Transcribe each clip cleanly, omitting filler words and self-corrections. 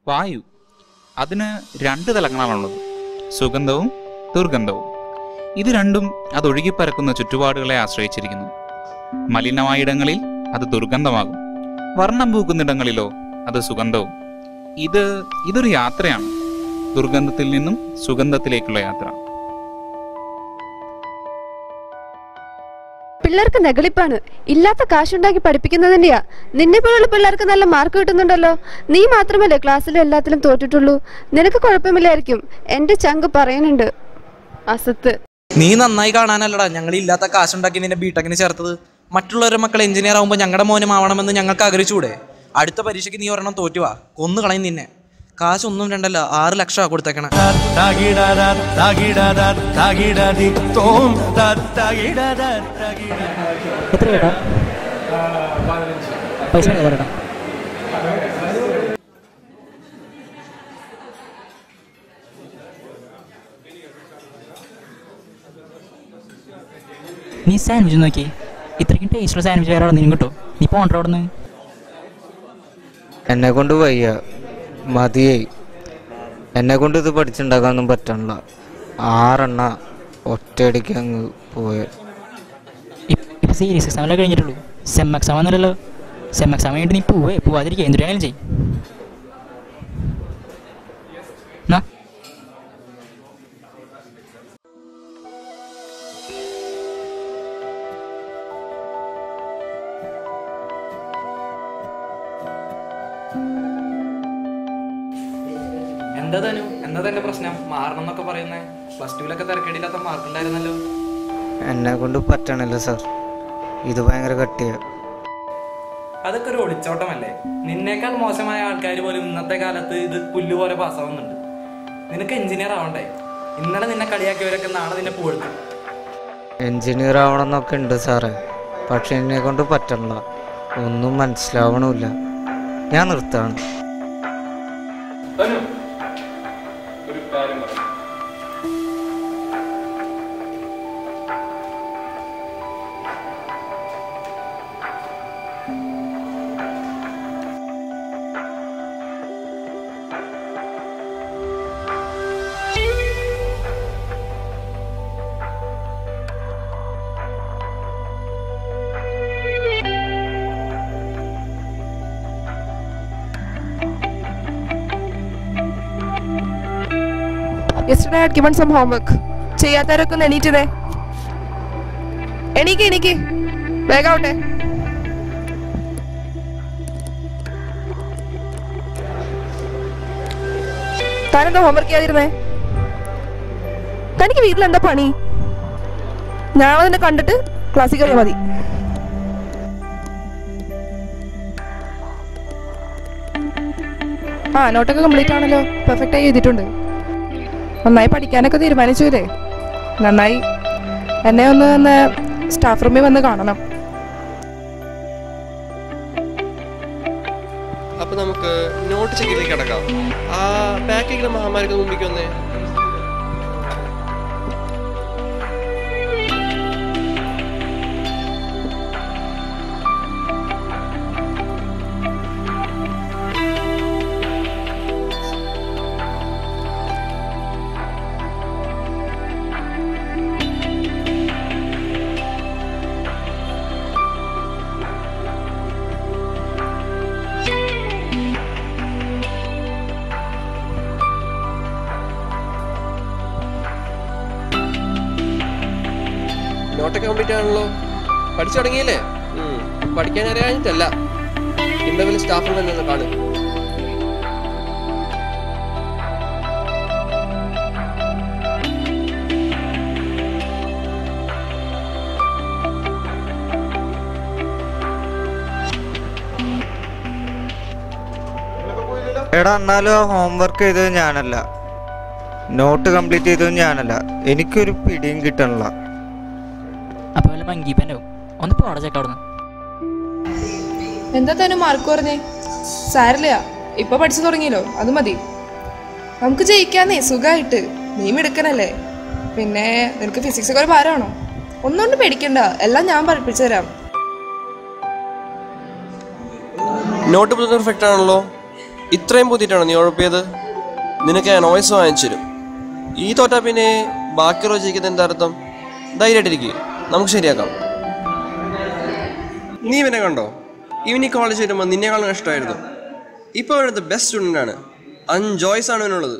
വായു. അതിന് 2 തലങ്ങളാണുള്ളത്, സുഗന്ധവും ദുർഗന്ധവും. ഇത് രണ്ടും അതൊഴുകിപ്പരക്കുന്ന ചുറ്റുപാടുകളെ ആശ്രയിച്ചിരിക്കുന്നു. മലിനമായ ഇടങ്ങളിൽ അത് ദുർഗന്ധമാകും, വർണ്ണം പൂക്കുന്നിടങ്ങളിലോ അത് സുഗന്ധവും. ഇതൊരു യാത്രയാണ്, ദുർഗന്ധത്തിൽ നിന്നും സുഗന്ധത്തിലേക്കുള്ള യാത്ര. പിള്ളേർക്ക് നെകളിപ്പാണ്, ഇല്ലാത്ത കാശുണ്ടാക്കി പഠിപ്പിക്കുന്നതിന്റെയാ. നിന്നെ പോലുള്ള പിള്ളേർക്ക് നല്ല മാർക്ക് കിട്ടുന്നുണ്ടല്ലോ. നീ മാത്രമല്ലേ ക്ലാസ്സിലും എല്ലാത്തിലും തോറ്റിട്ടുള്ളൂ. നിനക്ക് കുഴപ്പമില്ലായിരിക്കും. എന്റെ ചങ്ക് പറയുന്നുണ്ട്. അസത്ത്, നീ നന്നായി കാണാനല്ലടാ ഞങ്ങൾ ഇല്ലാത്ത കാശുണ്ടാക്കി നിന്നെ ബിടെക്കിന് ചേർത്തത്. മറ്റുള്ളവരുടെ മക്കൾ എഞ്ചിനീയർ ആകുമ്പോൾ ഞങ്ങളുടെ മോനും ആവണമെന്ന് ഞങ്ങൾക്ക് ആഗ്രഹിച്ചുകൂടെ? അടുത്ത പരീക്ഷയ്ക്ക് നീ ഒരെണ്ണം തോറ്റുവാ, കൊന്നു കളയും നിന്നെ. കാശ് 1, 2 അല്ല 6 ലക്ഷമാണ് കൊടുത്തേക്കണേ. നീ സാൻഡ്വിച്ച് നോക്കി, ഇത്രയ്ക്കും ടേസ്റ്റുള്ള സാൻഡ്വിച്ച് വേറെ അവിടെ നിന്ന് കിട്ടും. നീ പോകണ്ട അവിടെ നിന്ന്. എന്നെ കൊണ്ട് വയ്യ, മതിയായി. എന്നെ കൊണ്ട് ഇത് പഠിച്ചുണ്ടാക്കാനൊന്നും പറ്റണില്ല. 6 എണ്ണ ഒറ്റയടിക്ക് അങ്ങ് പോയ. ഇപ്പം സീരിയസ് എക്സാമിലൊക്കെ കഴിഞ്ഞിട്ടുള്ളൂ. സെം എക്സാം ഒന്നുമല്ലല്ലോ. സെം എക്സാം കഴിഞ്ഞിട്ട് നീ പോവാതിരിക്കുക, എന്തിനായാലും ചെയ്യും. എന്താ തനു, എന്താ തന്റെ പ്രശ്നം? മാറണം എന്നൊക്കെ പറയുന്നേ. +2 തിരക്കേടില്ലാത്ത മാർക്കുണ്ടായിരുന്നല്ലോ. എന്നെ കൊണ്ട് പറ്റണില്ല സാർ, ഇത് ഭയങ്കര കട്ടിയ. അതൊക്കെ ഒരു ഒളിച്ചോട്ടമല്ലേ? നിന്നേക്കാൾ മോശമായ ആൾക്കാർ പോലും ഇന്നത്തെ കാലത്ത് ഇത് പുല്ലുപോലെ പാസ്സാവുന്നുണ്ട്. നിനക്ക് എഞ്ചിനീയർ ആവണ്ടേ? ഇന്നലെ നിന്നെ കളിയാക്കിയവരൊക്കെ നാളെ നിന്നെ പോഴ്ത്തും. എഞ്ചിനീയർ ആവണമെന്നൊക്കെ ഉണ്ട് സാറേ, പക്ഷെ എന്നെ കൊണ്ട് പറ്റണില്ല. ഒന്നും മനസ്സിലാവണമില്ല. ഞാൻ നിർത്താണ്. Yesterday I had given some homework. ചെയ്യാത്തവരൊക്കെ ഒന്ന് എണീറ്റതേ. എണീക്ക് വേഗാവട്ടെ. താനെന്താ ഹോംവർക്ക് ചെയ്യാതിരുന്നേ? തനിക്ക് വീട്ടിലെന്താ പണി? നാളെ തന്നെ കണ്ടിട്ട് ക്ലാസ്സിൽ കയറിയാൽ മതി. നോട്ടൊക്കെ കംപ്ലീറ്റ് ആണല്ലോ. പെർഫെക്റ്റ് ആയി എഴുതിയിട്ടുണ്ട്. നന്നായി പഠിക്കാനൊക്കെ തീരുമാനിച്ചൂലേ? നന്നായി. എന്നെ ഒന്ന് സ്റ്റാഫ് റൂമിൽ വന്ന് കാണണം. അപ്പൊ നമുക്ക് നോട്ട് ചെക്കിലേക്ക് കിടക്കാം. ആ പാക്കിങ്ങിന്റെ മഹാമാരിക്ക് മുമ്പിലേക്ക് വന്നേ. നോട്ടൊക്കെ കംപ്ലീറ്റ് ആണല്ലോ. പഠിച്ചു തുടങ്ങിയില്ലേ? പഠിക്കാൻ അറിയാഞ്ഞിട്ടല്ല. ഇന്റർവ്യൂവിൽ സ്റ്റാഫ് റൂം തന്നെ കാണും. എടാ, എന്നാലും ഹോംവർക്ക് ചെയ്തത് ഞാനല്ല, നോട്ട് കംപ്ലീറ്റ് ചെയ്തത് ഞാനല്ല. എനിക്കൊരു പിടിയും കിട്ടണില്ല. അപ്പൊ വല്ല മങ്കിപ്പനോ ഒന്ന് പോടാ ചേക്കാ അവിടുന്ന്. എന്താ തന്നെ മാർക്ക് പറഞ്ഞേ? സാരില്ല, ഇപ്പൊ പഠിച്ചു തുടങ്ങിയല്ലോ, അത് മതി. നമുക്ക് ജയിക്കാന്നേ സുഖമായിട്ട്. നീ മിടുക്കനല്ലേ? പിന്നെ നിനക്ക് ഫിസിക്സ് ഒക്കെ ഒരു ഭാരമാണോ? ഒന്നുകൊണ്ട് പേടിക്കണ്ട, എല്ലാം ഞാൻ പഠിപ്പിച്ചു തരാം. നോട്ട് പെർഫെക്റ്റ് ആണല്ലോ. ഇത്രയും ബുദ്ധിട്ടാണോ നീ ഉഴപ്പിയത്? നിനക്ക് ഞാൻ നോയ്സ് വാങ്ങിച്ചു തരും. ഈ തോറ്റാ പിന്നെ ബാക്കിയുള്ള ജയിക്കുന്നത് എന്താ അർത്ഥം? ധൈര്യമായിട്ടിരിക്കുക, നമുക്ക് ശരിയാക്കാം. നീ ഇവനെ കണ്ടോ? ഇവൻ ഈ കോളേജ് വരുമ്പോൾ നിന്നേക്കാളും കഷ്ടമായിരുന്നു. ഇപ്പോൾ അവനത് ബെസ്റ്റ് സ്റ്റുഡൻ്റ് ആണ്. 5 ചോയ്സ് ആണ് അവനുള്ളത്.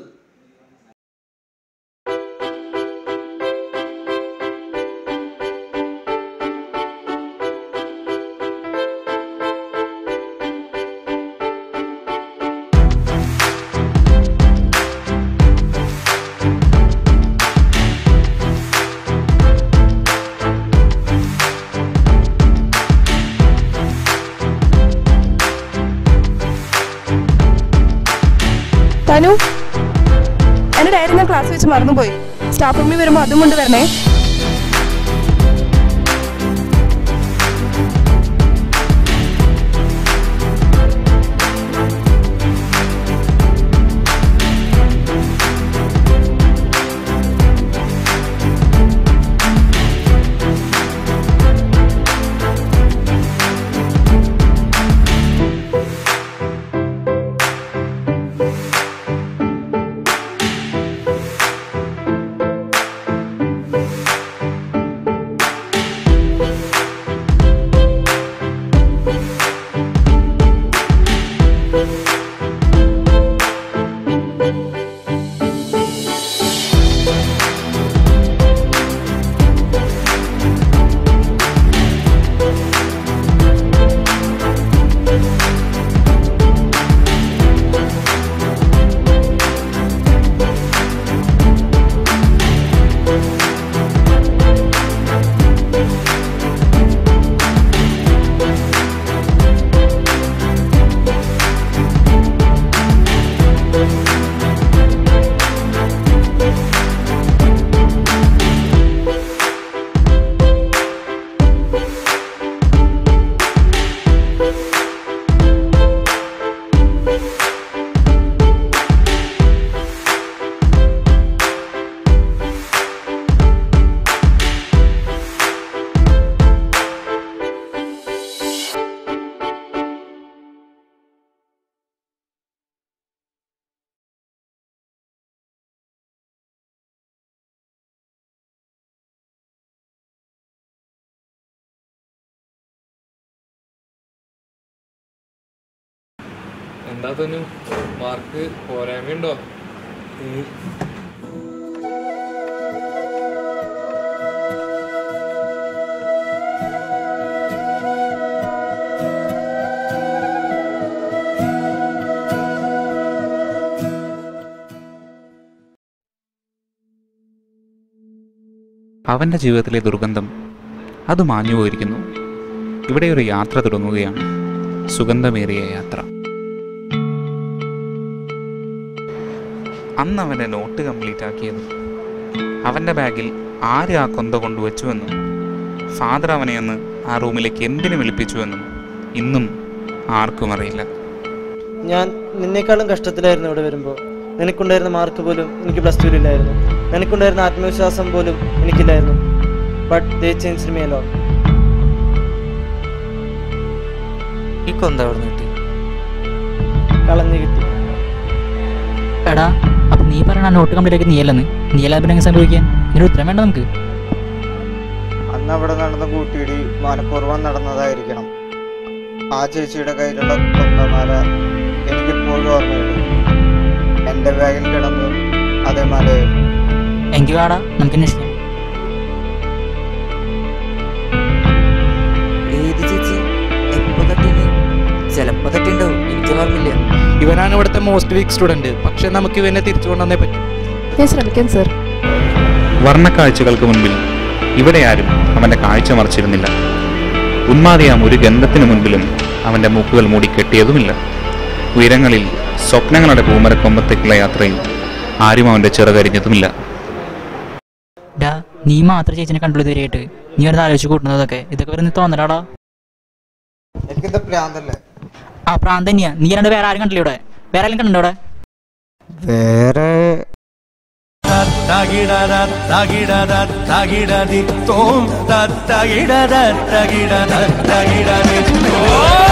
തനു, എൻ്റെ ഡയറി ഞാൻ ക്ലാസ് വെച്ച് മറന്നുപോയി. സ്റ്റാഫ് റൂമിൽ വരുമ്പോൾ അതും കൊണ്ട് വരണേ. എന്താ തന്നു മാർക്ക് പോരായ്മയുണ്ടോ? അവൻ്റെ ജീവിതത്തിലെ ദുർഗന്ധം അത് മാഞ്ഞു പോയിരിക്കുന്നു. ഇവിടെ ഒരു യാത്ര തുടങ്ങുകയാണ്, സുഗന്ധമേറിയ യാത്ര. അന്ന് അവൻ്റെ നോട്ട് കംപ്ലീറ്റ് ആക്കിയതും അവൻ്റെ ബാഗിൽ ആര് ആ കൊന്ത കൊണ്ടുവച്ചുവെന്നും ഫാദർ അവനെ അന്ന് ആ റൂമിലേക്ക് എന്തിനു വിളിപ്പിച്ചുവെന്നും ഇന്നും ആർക്കും അറിയില്ല. ഞാൻ നിന്നേക്കാളും കഷ്ടത്തിലായിരുന്നു ഇവിടെ വരുമ്പോൾ. നിനക്കുണ്ടായിരുന്ന മാർക്ക് പോലും എനിക്ക് പ്ലസ് ടുവിലില്ലായിരുന്നു. നിനക്കുണ്ടായിരുന്ന ആത്മവിശ്വാസം പോലും എനിക്കില്ലായിരുന്നു. But they changed me a lot. ഈ കൊന്ത അവിടെ നിന്ന് കിട്ടി? കളഞ്ഞു കിട്ടി. എടാ, അപ്പൊ നീ പറയണ നോട്ട് കംപ്ലീറ്റ് ആക്കി നീയല്ലെന്ന്? നീയല്ലാതെ പിന്നെ എങ്ങനെ സംഭവിക്കാൻ? ഇതിന് ഉത്തരം വേണ്ട നമുക്ക്. അന്ന് അവിടെ നടന്ന കൂട്ടിയിടി മനഃപൂർവ്വം നടന്നതായിരിക്കണം. ആ ചേച്ചിയുടെ കയ്യിലുള്ള കൊന്തമാല എനിക്കിപ്പോഴും ഓർമ്മയുണ്ട്. എൻ്റെ ബാഗിൽ കിടന്നു അതേ മാലയും. എങ്കിൽ വാടാ, നമുക്ക് അന്വേഷിക്കാം. ഏത് ചേച്ചി? എപ്പോ തട്ടിന്? ചിലപ്പോ തട്ടിണ്ടാവും, എനിക്ക് ഓർമ്മയില്ല. ഇവനാണ് ഇവിടുത്തെ മോസ്റ്റ് വീക്ക് സ്റ്റുഡൻറ്. പക്ഷെ നമുക്ക് ഇവനെ തിരിച്ചു കൊണ്ടുവന്നേ പറ്റും. ഞാൻ ശ്രമിക്കാം സർ. വർണ്ണക്കാഴ്ചകൾക്ക് മുൻപിൽ ഇവിടെ ആരും അവൻ്റെ കാഴ്ച മറച്ചിരുന്നില്ല. ഉന്മാദിയാം ഒരു ഗന്ധത്തിന് മുൻപിലും അവൻ്റെ മൂക്കുകൾ മൂടിക്കെട്ടിയതുമില്ല. ഉയരങ്ങളിൽ സ്വപ്നങ്ങളുടെ പൂമരക്കൊമ്പത്തേക്കുള്ള യാത്രയിൽ ആരും അവൻ്റെ ചിറകരിഞ്ഞതുമില്ല. ഡാ, നീ മാത്രം ചേച്ചിനെ കണ്ടുള്ളൂ ഇതുവരെയായിട്ട്. നീ വെറുതെ ആലോചിച്ച് കൂട്ടുന്നതൊക്കെ ഇതൊക്കെ വെറുതെ തോന്നലാടാ. എനിക്കെന്താ പ്രാന്തല്ലേ? ആ പ്രാന്ത് തന്നെയാ. നീ രണ്ട് വേറെ ആരും കണ്ടില്ല ഇവിടെ? വേറെ ആരും കണ്ടോ ഇവിടെ? വേറെ തകിട